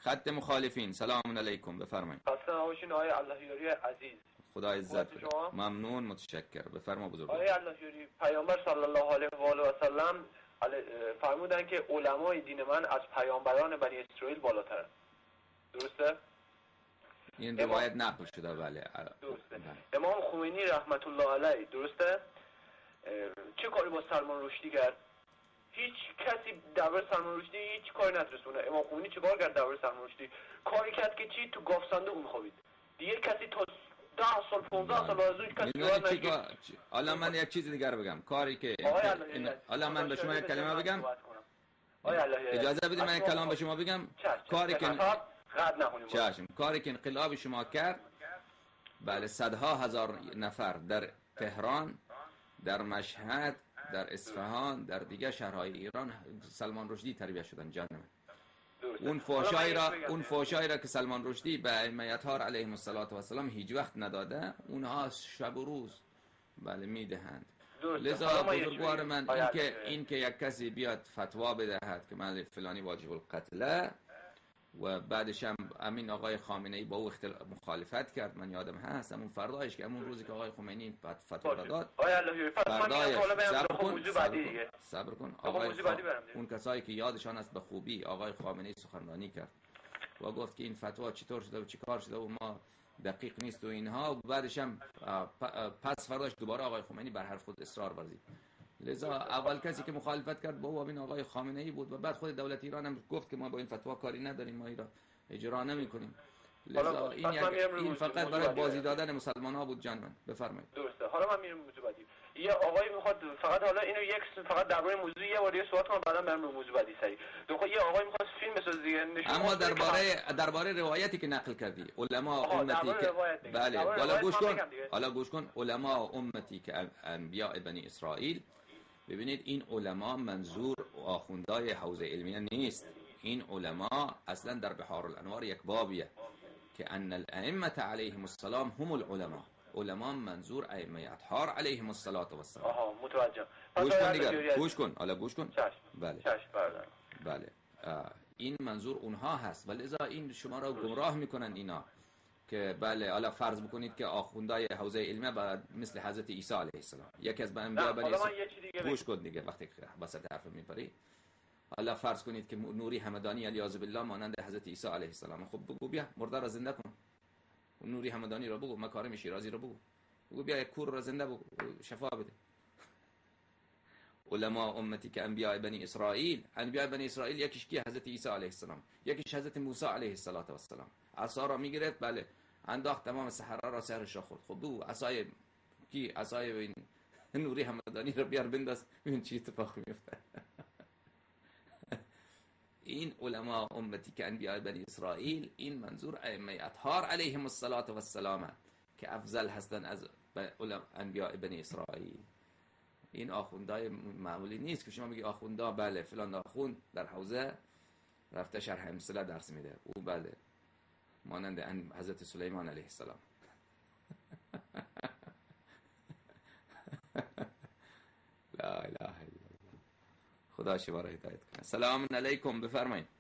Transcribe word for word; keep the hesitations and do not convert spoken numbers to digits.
خط مخالفین. سلام علیکم، بفرمایید. خسته نباشین آقای اللهیاری عزیز. خدا عزت بده. ممنون، متشکر. بفرما بزرگوار. آقای اللهیاری، پیامبر صلی الله علیه و آله و سلم فرمودن که علمای دین من از پیامبران بنی اسرائیل بالاترند. درسته؟ این روایت نقل شده. بله درسته. امام خمینی رحمت الله علیه، درسته، چه کاری با سلمان رشدی کرد؟ هیچ کسی درباره سلمان رشدی هیچ کاری نترسونه. امام خمینی چه کار کرد درباره سلمان رشدی؟ کاری کرد که چی؟ تو گاف صندوق میخوابید. دیگه کسی تا ده سال پانزده سال از اون کسی جواب نگیره. حالا من یک چیز دیگر بگم. کاری که حالا من به شما یک کلمه بگم، اجازه بدید من یک کلام به شما بگم. کاری که چشم کاری که انقلاب شما کرد، بله، صدها هزار نفر در تهران، در مشهد، در اصفهان، در دیگر شهرهای ایران سلمان رشدی تربیت شدن. جان من اون فوشای را اون فوشای را که سلمان رشدی به ائمه اطهار علیهم السلام هیچ وقت نداده، اونها شب و روز بله میدهند. لذا بزرگوار من این که این که یک کسی بیاد فتوا بدهد که من فلانی واجب القتله و بعدش هم امین آقای خامنه‌ای با او مخالفت کرد، من یادم هست همون فردایش که همون روزی که آقای خمینی فتوا داد، فردایش صبر کن صبر کن آقای خا... اون کسایی که یادشان است به خوبی آقای خامنه‌ای سخنرانی کرد و گفت که این فتوا چطور شده و چیکار شده و ما دقیق نیست و اینها، و بعدش هم پس فرداش دوباره آقای خمینی بر حرف خود اصرار ورزید. لذا اول کسی که مخالفت کرد با او همین آقای خامنه‌ای بود و بعد خود دولت ایران هم گفت که ما با این فتوا کاری نداریم، ما این را اجرا نمی‌کنیم. لذا این یک این فقط برای بازی دادن مسلمان‌ها بود. جان من بفرمایید. درسته. حالا من میرم موضوع بعدی. یه آقای میخواد فقط حالا اینو یک فقط درباره موضوع یه بار یه صحبت کنم، بعدا برم موضوع بعدی سری. دو یه آقای میخواد فیلم بسازه دیگه نشون. اما درباره درباره روایتی که نقل کردی علما امتی که بله حالا گوش کن حالا گوش کن علما امتی که انبیاء بنی اسرائیل، ببینید این علما منظور آخوندهای حوزه علمیه نیست. این علما اصلا در بحار الانوار یک بابیه که ان الائمه علیهم السلام هم العلماء. علما منظور ائمه اطهار علیهم الصلاه و السلام. آها متوجه. گوش کن دیگر گوش کن حالا گوش کن. چشم. بله چشم برادر. بله این منظور اونها هست، ولذا این شما را گمراه میکنن اینا که بله حالا فرض بکنید که آخوندهای حوزه علمیه بعد مثل حضرت عیسی علیه السلام یکی از انبیاء بنی اسرائیل. گوش کن دیگه وقتی وسط حرف میپری. حالا فرض کنید که نوری همدانی الیاذ بالله مانند حضرت عیسی علیه السلام. خب بگو بیا مرده را زنده کن. نوری همدانی را بگو، مکارم شیرازی را بگو، بگو بیا یک کور را زنده بگو، شفا بده. علما امتی که انبیاء بنی اسرائیل، انبیاء بنی اسرائیل یکیش کی؟ حضرت عیسی علیه السلام، یکیش حضرت موسی علیه السلام. عصا را میگرفت بله انداخت تمام صحرا را سرش خورد. خب بگو عصای کی؟ عصای این نوری همدانی را بیار بنداز ببین چی اتفاقی میفته. این علما امتی که انبیاء بنی اسرائیل این منظور ائمه اطهار علیهم السلام که افضل هستن از انبیاء بنی اسرائیل. این آخوندهای معمولی نیست که شما بگی آخوندا بله فلان آخوند در حوزه رفته شرح امثله درس میده، او بله مانند حضرت سلیمان علیه السلام. لا اله الا الله. خدا شما را هدایت کنه. سلام علیکم، بفرمایید.